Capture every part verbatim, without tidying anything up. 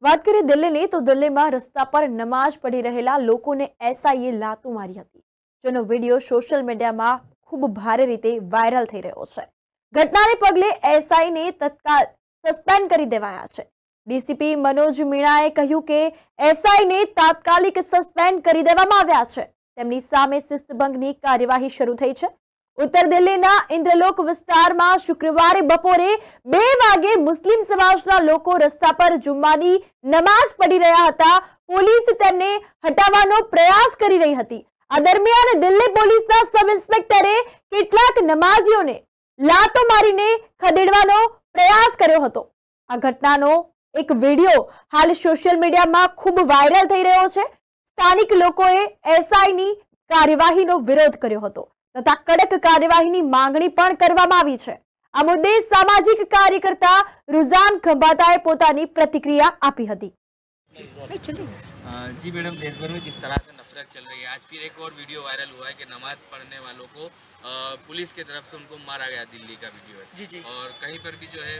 વાત કરીએ દિલ્હીની તો દિલ્હીમાં રસ્તા પર નમાઝ પઢી રહેલા લોકોને એસઆઈએ લાતો મારી હતી, જેનો વિડીયો સોશિયલ મીડિયામાં ખૂબ ભારે રીતે વાયરલ થઈ રહ્યો છે। ઘટનાને પગલે એસઆઈને તત્કાલ સસ્પેન્ડ કરી દેવાયા છે। ડીસીપી મનોજ મીણાએ કહ્યું કે એસઆઈને તાત્કાલિક સસ્પેન્ડ કરી દેવામાં આવ્યા છે। તેમની સામે શિસ્તભંગની કાર્યવાહી શરૂ થઈ છે। उत्तर दिल्लीना इंद्रलोक विस्तारमां शुक्रवारे बपोरे बे वागे मुस्लिम समाजना लोको रस्ता पर जुम्मानी नमाज पढ़ी रह्या हता। पोलीस तेमने हटाववानो प्रयास करी रही हती। आ दरमियान दिल्ही पोलीसना सब इंस्पेक्टरे केटलाक नमाजीओने लातो मारीने खदेड़वानो प्रयास कर्यो हतो। आ घटनानो एक विडियो हाल सोशल मीडियामां खूब वायरल थई रह्यो छे। स्थानिक लोकोए एसआईनी कार्यवाहीनो विरोध कर्यो हतो तथा कड़क कार्यवाहीनी मांगणी पण करवामां आवी छे। आ मुद्दे सामाजिक कार्यकर्ता रुझान खंभाताए पोतानी प्रतिक्रिया आपी हती। जी मैडम, देश भर में जिस तरह से नफरत चल रही है, आज फिर एक और वीडियो वायरल हुआ है कि नमाज पढ़ने वालों को पुलिस की तरफ से उनको मारा गया। दिल्ली का वीडियो है जी जी। और कहीं पर भी जो है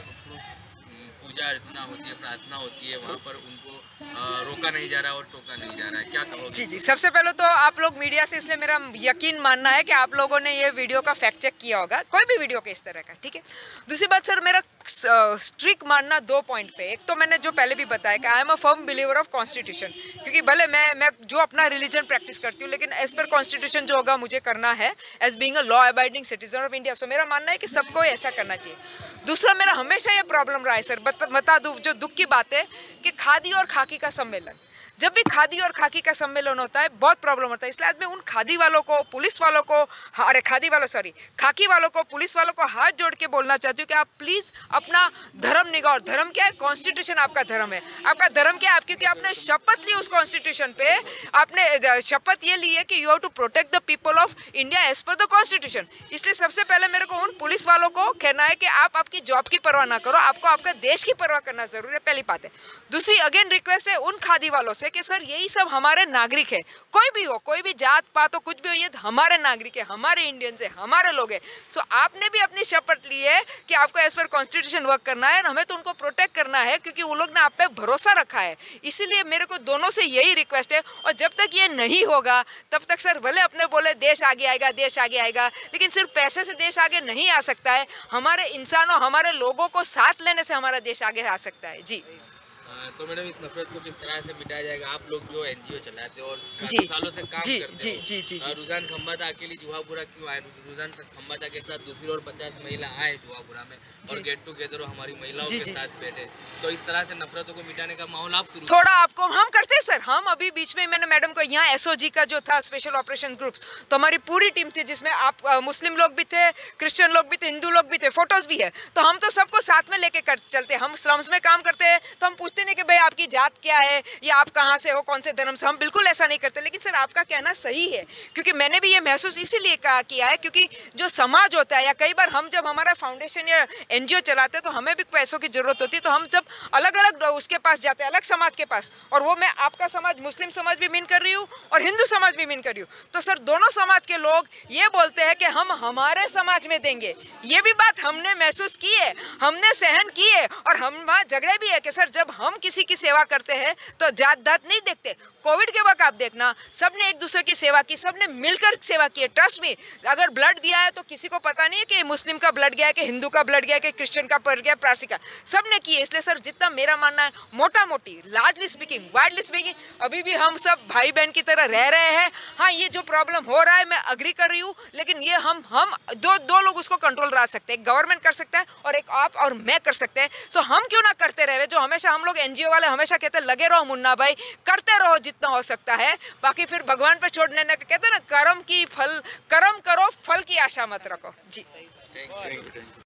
पूजा अर्चना होती है, प्रार्थना होती है, वहाँ पर उनको रोका नहीं जा रहा और टोका नहीं जा रहा है, क्या कहोगे? जी जी, सबसे पहले तो आप लोग मीडिया से, इसलिए मेरा यकीन मानना है कि आप लोगों ने ये वीडियो का फैक्ट चेक किया होगा, कोई भी वीडियो के इस तरह का, ठीक है। दूसरी बात सर, मेरा स्ट्रिक मानना दो पॉइंट पे। एक तो मैंने जो पहले भी बताया कि I am a firm believer of constitution, क्योंकि भले मैं मैं जो अपना रिलीजन प्रैक्टिस करती हूँ, लेकिन एज पर कॉन्स्टिट्यूशन जो होगा मुझे करना है as being a law abiding citizen of India. So मेरा मानना है कि सबको ऐसा करना चाहिए। दूसरा, मेरा हमेशा ये प्रॉब्लम रहा है सर, बता दूं जो दुख की बात है कि खादी और खाकी का सम्मेलन, जब भी खादी और खाकी का सम्मेलन होता है बहुत प्रॉब्लम होता है। इसलिए आज मैं उन खादी वालों को, पुलिस वालों को, अरे खादी वालों सॉरी खाकी वालों को, पुलिस वालों को हाथ जोड़ के बोलना चाहती हूँ कि आप प्लीज अपना धर्म निगाह, धर्म क्या है, कॉन्स्टिट्यूशन आपका धर्म है। आपका धर्म क्या है? आप क्योंकि आपने शपथ ली उस कॉन्स्टिट्यूशन पे, आपने शपथ ये ली है कि you have to protect the people of India as per the constitution. इसलिए सबसे पहले मेरे को उन पुलिस वालों को कहना है कि आप आपकी जॉब की परवाह ना करो, आपको आपका देश की परवाह करना जरूरी है, पहली बात है। दूसरी अगेन रिक्वेस्ट है उन खादी वालों से कि सर यही सब हमारे नागरिक है, कोई भी हो, कोई भी जात पात हो, कुछ भी हो, ये हमारे नागरिक है, हमारे इंडियंस है, हमारे लोग हैं। सो आपने भी अपनी शपथ ली है कि आपको एज पर कॉन्स्टिट्यूशन वर्क करना है, हमें तो उनको प्रोटेक्ट करना है क्योंकि वो लोग ने आप पे भरोसा रखा है। इसीलिए मेरे को दोनों से यही रिक्वेस्ट है। और जब तक ये नहीं होगा तब तक सर भले अपने बोले देश आगे आएगा, देश आगे आएगा, लेकिन सिर्फ पैसे से देश आगे नहीं आ सकता है। हमारे इंसानों, हमारे लोगों को साथ लेने से हमारा देश आगे आ सकता है। जी तो मैडम, इस नफरत को किस तरह से मिटाया जाएगा? आप लोग जो एनजीओ चलाते हो और जी, सालों से काम जी, करते जी, हो, जी, जी, जी। रुझान खंभाता अकेली जुहापुरा क्यों आए? रुझान खंभाता के साथ दूसरी और पचास महिला आए जुहापुरा में और गेट टुगेदर हमारी महिलाओं के साथ बैठे, तो इस तरह से नफरतों को मिटाने का माहौल आप शुरू थोड़ा आपको हम करते हैं सर। हम अभी बीच में मैंने मैडम को यहाँ एसओजी का जो था स्पेशल ऑपरेशन ग्रुप्स, तो हमारी पूरी टीम थी जिसमें आप आ, मुस्लिम लोग भी थे, क्रिश्चियन लोग भी थे, हिंदू लोग भी थे, फोटोज भी है। तो हम तो सबको साथ में लेके कर चलते हैं। हम स्लम्स में काम करते हैं तो हम पूछते नहीं कि भाई आपकी जात क्या है या आप कहाँ से हो, कौन से धर्म से, हम बिल्कुल ऐसा नहीं करते। लेकिन सर आपका कहना सही है, क्योंकि मैंने भी ये महसूस इसीलिए किया है क्योंकि जो समाज होता है, या कई बार हम जब हमारा फाउंडेशन या एनजीओ चलाते हैं तो हमें भी पैसों की जरूरत होती है, तो हम जब अलग अलग उसके पास जाते हैं, अलग समाज के पास, और वो मैं आपका समाज, मुस्लिम समाज भी मीन कर रही हूँ और हिंदू समाज भी मीन कर रही हूँ, तो सर दोनों समाज के लोग ये बोलते हैं कि हम हमारे समाज में देंगे। ये भी बात हमने महसूस की है, हमने सहन की है, और हम वहाँ झगड़े भी है कि सर जब हम किसी की सेवा करते हैं तो जात दात नहीं देखते। कोविड के वक्त आप देखना, सबने एक दूसरे की सेवा की, सबने मिलकर सेवा की है। ट्रस्ट में अगर ब्लड दिया है तो किसी को पता नहीं है कि मुस्लिम का ब्लड गया है, कि हिंदू का ब्लड गया है, कि क्रिश्चियन का ब्लड गया, पारसी का, सबने की है। इसलिए सर जितना मेरा मानना है, मोटा मोटी, लार्जली स्पीकिंग, वाइडली स्पीकिंग, अभी भी हम सब भाई बहन की तरह रह रहे हैं। हाँ, ये जो प्रॉब्लम हो रहा है मैं अग्री कर रही हूँ, लेकिन ये हम हम दो दो लोग उसको कंट्रोल रह सकते हैं। गवर्नमेंट कर सकता है और एक आप और मैं कर सकते हैं। सो हम क्यों ना करते रहे, जो हमेशा हम लोग एनजीओ वाले हमेशा कहते हैं लगे रहो मुन्ना भाई, करते रहो जितना हो सकता है, बाकी फिर भगवान पर छोड़ने का कहते हैं ना, कर्म की फल कर्म करो, फल की आशा मत रखो। जी।